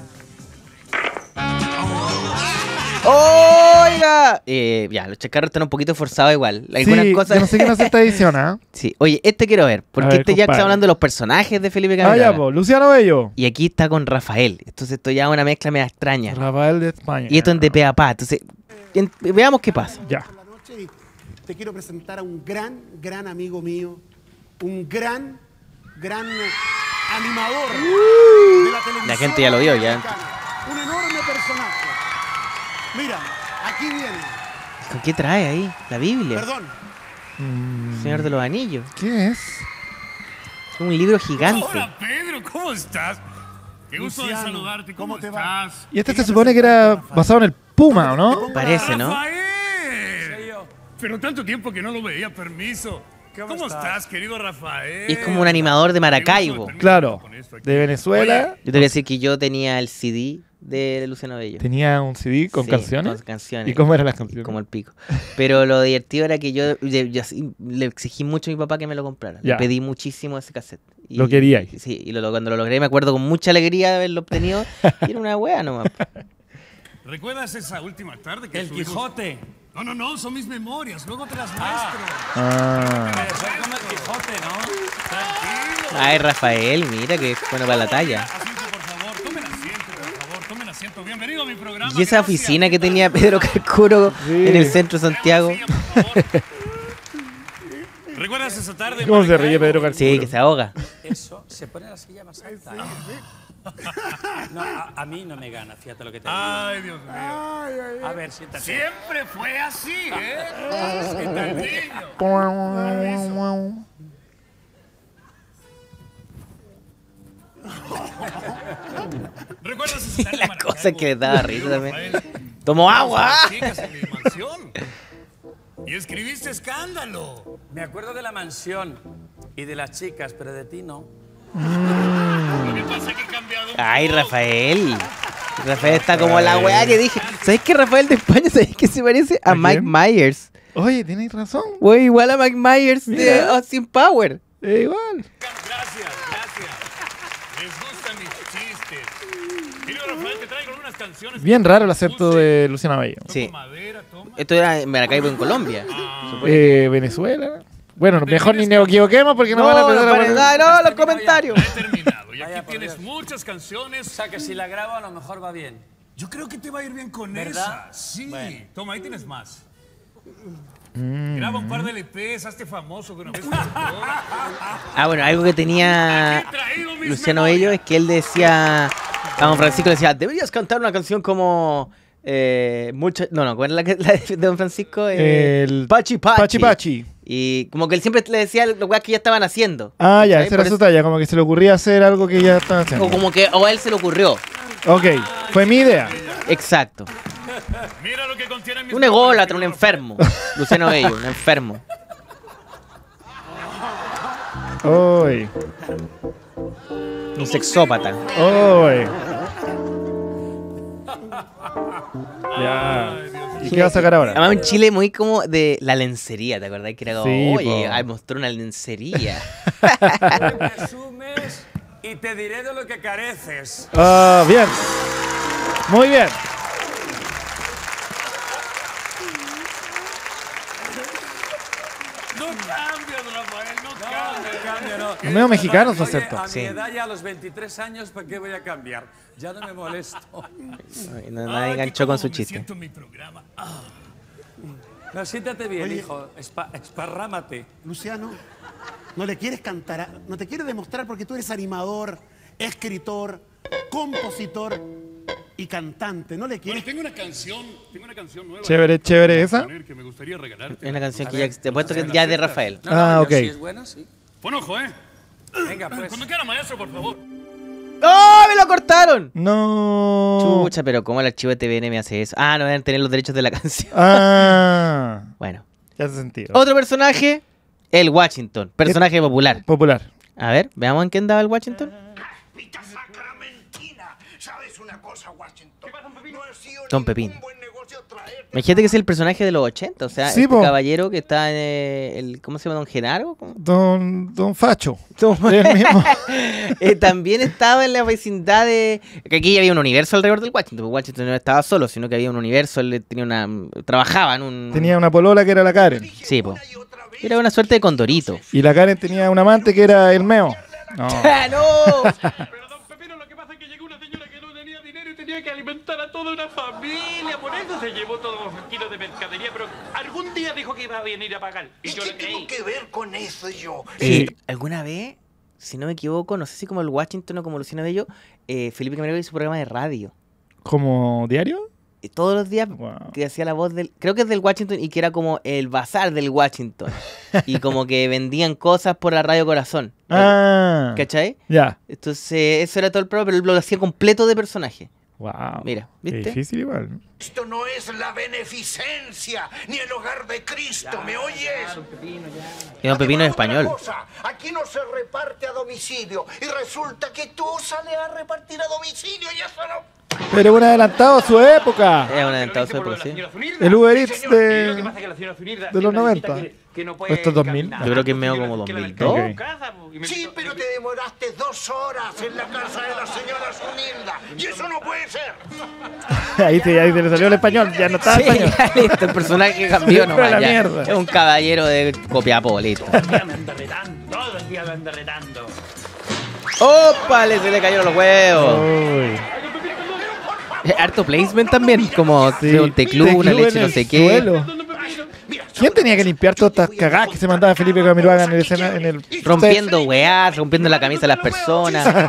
S1: ¡Oiga! Eh, ya, los chacarros están un poquito forzados igual. Algunas
S2: Sí,
S1: cosas.
S2: yo no sé quién hace esta edición, ¿ah?
S1: Sí, oye, este quiero ver. Porque
S2: A ver,
S1: este ya
S2: compadre.
S1: está hablando de los personajes de Felipe
S2: Ah,
S1: Camiroaga.
S2: ya, pues. Luciano Bello.
S1: Y aquí está con Rafael. Entonces esto ya es una mezcla media extraña.
S2: Rafael de España.
S1: Y esto en de pe a pa. Entonces, en- veamos qué pasa.
S2: Ya.
S12: La noche y te quiero presentar a un gran, gran amigo mío, un gran, gran eh, animador de la televisión.
S1: La gente ya lo vio, ya.
S12: mexicana. Un enorme personaje. Mira, aquí viene.
S1: ¿Con qué trae ahí? La Biblia.
S12: Perdón.
S1: Señor de los Anillos.
S2: ¿Qué es?
S1: Es un libro gigante.
S13: Hola, Pedro, ¿cómo estás? Qué gusto de
S12: Luciano,
S13: saludarte. ¿Cómo,
S12: ¿cómo te va?
S13: estás?
S2: Y este se supone que era basado en el Puma, ¿o no?
S1: Parece, ¿no?
S13: ¡Rafael! Pero tanto tiempo que no lo veía, permiso. ¿Cómo, estás, querido Rafael?
S1: Y es como un animador de Maracaibo.
S2: Claro. De Venezuela.
S1: Yo te voy a decir que yo tenía el C D de Luciano Bello.
S2: Tenía un C D con
S1: Sí,
S2: canciones.
S1: con canciones.
S2: ¿Y cómo eran las canciones?
S1: Como el pico. Pero lo divertido era que yo, yo- yo así le exigí mucho a mi papá que me lo comprara.
S2: Ya.
S1: Le pedí muchísimo ese cassette. Y-
S2: Lo queríais.
S1: Sí, y lo- cuando lo logré me acuerdo con mucha alegría de haberlo obtenido. Y era una wea nomás.
S13: ¿Recuerdas esa última tarde que
S10: El
S13: estuvimos-
S10: Quijote.
S13: No, no, no, son mis memorias. Luego te las muestro.
S2: Ah.
S10: Soy como el Quijote, ¿no?
S13: Tranquilo.
S1: Ay, Rafael, mira que es bueno para la talla.
S13: Asiento, por favor. Tomen asiento, por favor. Tomen asiento. Bienvenido a mi programa.
S1: Y esa
S13: Gracias.
S1: oficina que tenía Pedro Carcuro
S2: Sí.
S1: en el centro de Santiago.
S13: Silla, por favor. ¿Recuerdas esa tarde? en
S2: ¿Cómo se
S13: Maracaibo?
S2: ríe Pedro Carcuro?
S1: Sí, que se ahoga.
S10: Eso, se pone la silla más alta. No, a, a mí no me gana, fíjate lo que te digo.
S13: Ay, Dios mío.
S10: A ver, siéntate.
S13: Siempre fue así, ¿eh? ¿Qué tal, niño? ¿Recuerdas esa tarde en
S1: La
S13: Maracaibo?
S1: cosa que le daba risa también.
S13: Rafael,
S1: Tomó agua.
S13: chicas en mi mansión. Y escribiste escándalo.
S10: Me acuerdo de la mansión y de las chicas, pero de ti no.
S13: Lo que pasa es que he cambiado un
S1: Ay,
S13: poco.
S1: Rafael. Rafael está como la weá que dije. ¿Sabes que Rafael de España, sabes que se parece a
S2: ¿A
S1: Mike
S2: quién?
S1: Myers?
S2: Oye, tienes razón.
S1: Güey, igual a Mike Myers de
S2: Mira.
S1: Austin Power.
S2: Eh, igual.
S13: Gracias, gracias. Les gustan mis chistes. Querido Rafael, te traigo algunas canciones.
S2: Bien raro el acento de Luciano Bello.
S1: Sí.
S13: Madera, toma.
S1: Esto era en Maracaibo, en Colombia.
S2: Eh, Venezuela. Bueno, mejor ni nos equivoquemos porque nos van a empezar a
S1: no,
S2: poner...
S1: no, no, los comentarios.
S13: He terminado. Y aquí
S10: Vaya por
S13: tienes
S10: Dios.
S13: muchas canciones.
S10: O sea, que si la grabo a lo mejor va bien.
S13: Yo creo que te va a ir bien con
S10: ¿Verdad?
S13: esa. Sí.
S10: Bueno.
S13: Toma, ahí tienes más.
S2: Mm.
S13: Graba un par de L Pes, hazte famoso con una vez.
S1: Ah, bueno, algo que tenía Luciano Bello es que él decía, a Don Francisco le decía, deberías cantar una canción como... Eh, mucha, no, no, ¿cuál es la, que, la de Don Francisco? Eh,
S2: El
S1: Pachi Pachi.
S2: Pachi Pachi.
S1: Y como que él siempre le decía los weas que ya estaban haciendo.
S2: Ah, ya,
S1: ¿sabes?
S2: esa era
S1: Por
S2: su
S1: eso-
S2: talla, como que se le ocurría hacer algo que ya estaba haciendo.
S1: O como que o a él se le ocurrió.
S2: Ok, fue mi idea.
S1: Exacto.
S13: Mira lo que contiene mis
S1: Un ególatra, un enfermo. Luciano Bello, un enfermo.
S2: Uy,
S1: Un sexópata.
S2: uy. Ya. ¿Y qué va a sacar ahora?
S1: Además, un Chile muy como de la lencería, ¿te acordás? Que era como,
S2: Sí,
S1: oye,
S2: po.
S1: ay, mostró una lencería.
S10: Presumes y te diré de lo que careces.
S2: Ah, bien. Muy bien.
S13: No cambias, Rafael, no cambias.
S10: Cambio, no.
S2: Los medios mexicanos
S10: Oye,
S2: acepto.
S10: a mi
S1: Sí.
S10: edad ya a los veintitrés años, ¿para qué voy a cambiar? Ya no me molesto.
S1: Ay, no, nadie enganchó con su chiste.
S13: Siento mi programa. Ah.
S10: No, siéntate bien,
S12: Oye.
S10: hijo. Espa- esparrámate.
S12: Luciano, no le quieres cantar, a- no te quieres demostrar porque tú eres animador, escritor, compositor y cantante. No le
S13: Bueno,
S12: quieres.
S13: tengo una canción, tengo una canción nueva.
S2: Chévere, chévere
S13: que
S2: esa.
S13: poner, que me gustaría regalarte.
S1: Es una canción que ya te he puesto que ya es de Rafael.
S10: No,
S2: Ah,
S10: no,
S2: ok.
S10: Si es buena, sí.
S13: Pon ojo, ¿eh?
S10: Venga, pues.
S13: Cuando quiera, maestro, por favor.
S1: ¡Oh, me lo cortaron!
S2: No.
S1: Chucha, pero ¿cómo el archivo de T V N me hace eso? Ah, no deben tener los derechos de la canción.
S2: Ah,
S1: Bueno.
S2: ya hace sentido.
S1: Otro personaje, el Washington. Personaje popular.
S2: Popular.
S1: A ver, veamos en qué andaba el Washington.
S14: Pita sacramentina. ¿Sabes una cosa, Washington? No ha sido
S1: Don
S14: ningún
S1: Pepín.
S14: buen negocio traerte.
S1: Imagínate que es el personaje de los ochenta, o sea,
S2: Sí,
S1: este
S2: po.
S1: caballero que está en eh, el, ¿cómo se llama? Don Genaro. ¿Cómo?
S2: Don, don Facho.
S1: Don-
S2: El mismo.
S1: Eh, también estaba en la vecindad de... Que aquí había un universo alrededor del Washington. Washington no estaba solo, sino que había un universo, él tenía una... Trabajaba en un...
S2: Tenía una polola que era la Karen.
S1: Sí, po. Era una suerte de condorito.
S2: Y la Karen tenía un amante que era el Meo. No.
S1: ¡Ah, no!
S13: Pero, don Pepino, lo que pasa es que llegó una señora que no tenía dinero y tenía que alimentar a toda una familia. Por eso se llevó todos los kilos de mercadería. Pero algún día dijo que iba a venir a pagar. Y,
S14: ¿Y
S13: yo
S14: qué
S13: le creí.
S14: tengo que ver con eso yo?
S1: Eh, ¿Alguna vez, si no me equivoco, no sé si como el Washington o como Luciano Bello, eh, Felipe Camargo hizo un programa de radio?
S2: ¿Como diario?
S1: Y todos los días
S2: Wow.
S1: que hacía la voz del... Creo que es del Washington y que era como el bazar del Washington. Y como que vendían cosas por la Radio Corazón.
S2: Ah.
S1: ¿Cachai?
S2: Ya.
S1: Entonces, eso era todo el programa, pero él lo hacía completo de personaje.
S2: Wow.
S1: Mira,
S2: Qué
S1: ¿viste?
S2: difícil igual. ¿no?
S14: Esto no es la beneficencia ni el hogar de Cristo, ¿me oyes?
S1: Y Don Pepino es
S14: Además, una
S1: español.
S14: cosa, aquí no se reparte a domicilio y resulta que tú sales a repartir a domicilio y eso no...
S2: Pero un adelantado a su época.
S1: Es un adelantado a su época, sí.
S2: El Uber Eats
S14: señor.
S2: de,
S13: Lo que pasa es que la señora Zunilda
S2: de los
S13: tiene una visita
S2: noventa.
S13: que- que no
S2: ¿O
S13: puede
S2: estos dos mil?
S13: caminar.
S1: Yo creo que es medio
S13: Que la-
S1: como
S13: que la-
S1: dos mil
S13: que
S1: dos.
S13: la-
S2: Ok.
S13: casa, y me
S14: Sí,
S13: invitó-
S14: pero te demoraste dos horas en la casa de la señora Zunilda y eso no puede ser.
S2: Ahí te, ahí te le salió el español. Ya no estaba
S1: Sí,
S2: español.
S1: ya listo, el personaje cambió
S2: Fue
S1: nomás.
S2: la
S1: ya.
S2: mierda.
S1: Es un caballero de Copiapó, listo.
S13: Todo el día me anda retando, todo el día me anda retando.
S1: ¡Opa! Le se le cayeron los huevos.
S2: Uy.
S1: Eh, Harto placement también, como
S2: Sí.
S1: de un teclú, una
S2: Teclú
S1: leche
S2: en
S1: no
S2: el
S1: sé qué.
S2: suelo. ¿Quién tenía que limpiar todas estas cagadas que se mandaba Felipe Camiroaga en el escena, en el
S1: Rompiendo weás, rompiendo la camisa de las personas.
S13: Pero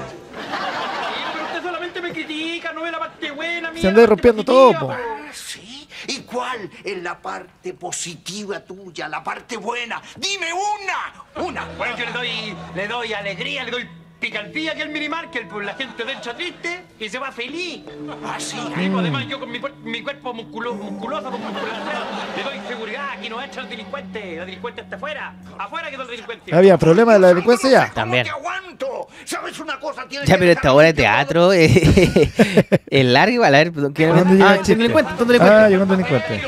S13: usted solamente me critica, no ve la parte buena mía.
S2: Se anda rompiendo todo, po.
S14: Ah, ¿sí? ¿Y cuál es la parte positiva tuya, la parte buena? ¡Dime una! ¡Una!
S13: Bueno, yo le doy, le doy alegría, le doy picardía aquí al Minimarket, pues la gente dentro triste y se va feliz.
S14: Así.
S13: Y pues, además yo con mi, cuer- mi cuerpo musculo, musculoso, con musculación, le doy seguridad, aquí no entra el delincuente, el delincuente está afuera, afuera quedó el delincuente.
S2: Había problemas de la delincuencia ya.
S1: También.
S14: ¿Cómo te aguanto? ¿Sabes una cosa? Tienes
S1: Ya,
S14: que
S1: pero esta
S14: dejar
S1: obra de
S14: limpio
S1: teatro eh, es larga igual. A ver, perdón, ¿quién
S2: ¿Dónde llega
S1: Ah,
S2: el chiste?
S1: ¿dónde le cuento? ¿Dónde le
S2: Ah,
S1: cuento?
S2: llegó un delincuente.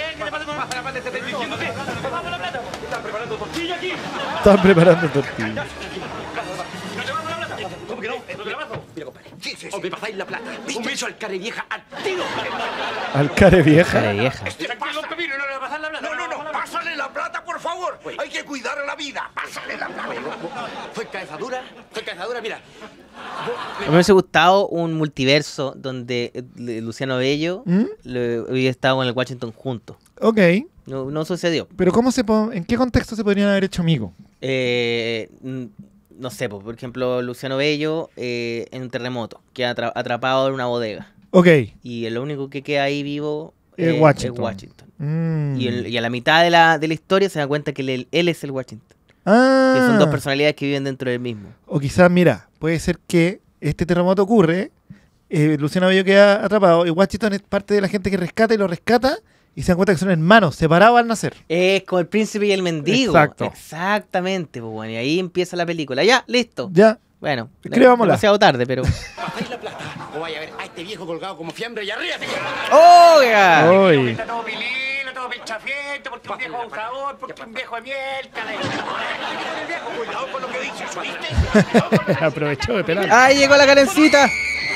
S13: ¿Están preparando tortilla aquí?
S2: Estaban preparando tortillas.
S13: ¿Cómo que no? ¿No te la paso? Mira, compadre.
S14: Sí, sí,
S13: O
S14: sí.
S13: me pasáis la plata. Un beso al care vieja al tiro.
S2: Al care vieja.
S1: Cara de vieja.
S13: Tranquilo, don Pepino, no le va a pasar la plata.
S14: No, no, no, pásale la plata, por favor. Hay que cuidar la vida. Pásale la plata.
S13: Fue cabezadura, fue cabezadura, mira.
S1: A mí me hubiese gustado un multiverso donde eh, Luciano Bello
S2: ¿Mm?
S1: le- hubiera estado con el Washington juntos.
S2: Ok.
S1: No, no sucedió.
S2: Pero ¿cómo se po- ¿en qué contexto se podrían haber hecho amigos?
S1: Eh, mm, no sé, pues, por ejemplo, Luciano Bello eh, en un terremoto, queda atra- atrapado en una bodega.
S2: Ok.
S1: Y lo único que queda ahí vivo
S2: Es
S1: eh,
S2: Washington.
S1: es Washington.
S2: Mm.
S1: Y, el- y a la mitad de la, de la historia se da cuenta que él, él es el Washington.
S2: Ah.
S1: Que son dos personalidades que viven dentro del mismo.
S2: O quizás, mira, puede ser que este terremoto ocurre, eh, Luciano Bello queda atrapado y Washington es parte de la gente que rescata y lo rescata y se dan cuenta que son hermanos, separados al nacer.
S1: Es como el príncipe y el mendigo.
S2: Exacto.
S1: Exactamente, pues bueno, y ahí empieza la película. Ya, listo.
S2: Ya.
S1: Bueno,
S2: Escribámosla.
S1: demasiado tarde, pero...
S14: Pasáis la plata. O vaya a ver a este viejo colgado como fiambre y arriba.
S1: ¡Oiga!
S2: Oye.
S10: Está todo pililo, todo pinchafiento, porque un viejo abusador, porque un viejo de miel, el viejo, cuidado con lo que dices, ¿oíste?
S2: Aprovechó de pelar.
S1: ¡Ay, llegó la Karencita!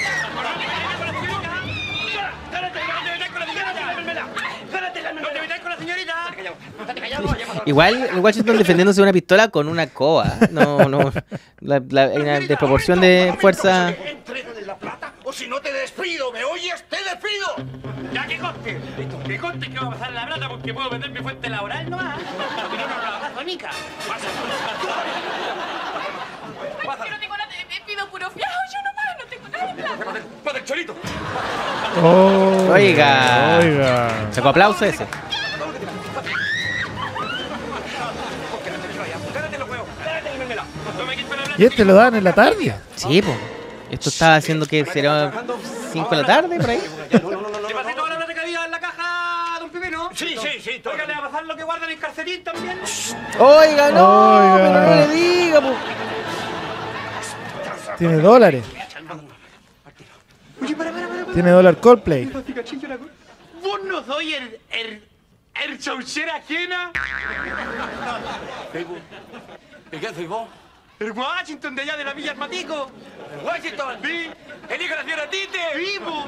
S1: Igual el Washington defendiéndose de una pistola con una coa. No, no. La, la- hay una desproporción de fuerza.
S14: Entrégale la plata o si no te despido, ¿me oyes? ¡Te despido!
S13: Ya que conste, que conste que va a pasar la plata porque puedo vender mi fuente laboral nomás. Pero no, no, la abrazo, Nica.
S11: Yo no tengo nada, me pido puro fiado, yo nomás, no tengo nada de plata.
S13: ¡Para el chorito!
S2: Oh,
S1: Oiga.
S2: Oiga.
S1: Sacó aplauso ese.
S2: Y este lo dan en la tarde.
S1: Sí, pues. Esto estaba haciendo que será cinco de la tarde, por ahí.
S13: ¿Le pasé toda la plata que había en la caja, don Pipino?
S14: Sí, sí, sí. todo.
S13: Oiga, ¿le va a pasar lo que guardan en Carcerín también?
S1: Oiga, no,
S2: Oiga.
S1: pero no le diga, pues.
S2: Tiene dólares.
S13: Oye, para, para, para.
S2: Tiene dólar Coldplay.
S13: ¿Vos no soy el, el, el chauchera ajena?
S14: ¿Y qué soy vos?
S13: El Washington de allá de la Villa Armatico.
S14: ¿El Washington?
S13: Sí.
S14: ¿El hijo de la señora Tite?
S13: ¡Vivo!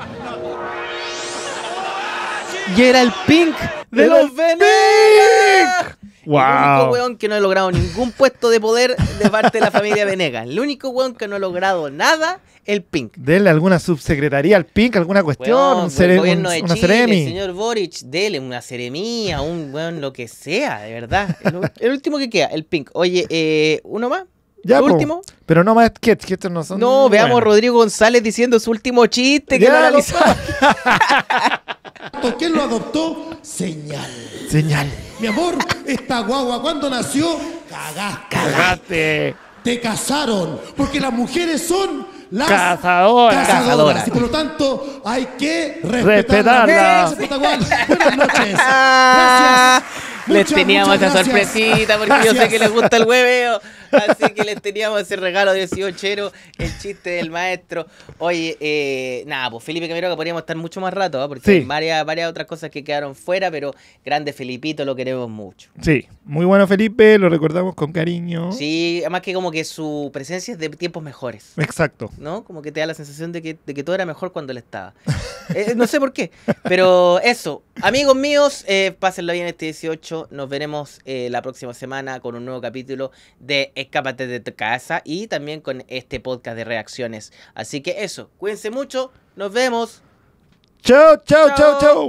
S1: Y era el Pink de
S2: ¡Era
S1: los
S2: el
S1: Venegas.
S2: Wow.
S1: El único weón que no ha logrado ningún puesto de poder de parte de la familia Venegas. El único weón que no ha logrado nada, el Pink.
S2: Denle alguna subsecretaría al Pink, alguna cuestión,
S1: Weón,
S2: un cere-
S1: el gobierno de
S2: un- una
S1: Chile,
S2: Ceremi.
S1: el señor Boric, dele una seremía, un weón, lo que sea, de verdad. El, el último que queda, el Pink. Oye, eh, ¿uno más?
S2: Ya,
S1: ¿El
S2: po.
S1: último?
S2: Pero no más sketch, que estos no son.
S1: No, veamos a
S2: buenos.
S1: Rodrigo González diciendo su último chiste que
S2: Ya,
S1: lo
S2: lo
S1: analizamos.
S12: ¿Quién lo adoptó? Señal.
S2: Señal.
S12: Mi amor, esta guagua cuando nació, cagaste.
S2: Cagaste.
S12: Te casaron, porque las mujeres son las
S2: Cazadoras.
S12: cazadoras.
S1: Cazadoras.
S12: Y por lo tanto, hay que
S2: Respetarla.
S12: respetarla. Buenas noches. Gracias.
S1: Les
S12: Muchas,
S1: teníamos
S12: muchas
S1: esa
S12: gracias.
S1: sorpresita porque yo sé
S12: Gracias.
S1: que les gusta el hueveo. Así que les teníamos ese regalo dieciochero, el chiste del maestro. Oye, eh, nada, pues Felipe Camiroaga podríamos estar mucho más rato, ¿eh? Porque
S2: Sí.
S1: hay varias, varias otras cosas que quedaron fuera, pero grande Felipito, lo queremos mucho.
S2: Sí, muy bueno Felipe, lo recordamos con cariño.
S1: Sí, además que como que su presencia es de tiempos mejores.
S2: Exacto.
S1: ¿No? Como que te da la sensación de que, de que todo era mejor cuando él estaba. Eh, no sé por qué, pero eso. Amigos míos, eh, pásenlo bien este dieciocho. Nos veremos eh, la próxima semana con un nuevo capítulo de Escápate de tu casa y también con este podcast de reacciones. Así que eso, cuídense mucho. Nos vemos.
S2: Chao, chao, chao,
S1: Chao.
S2: chao.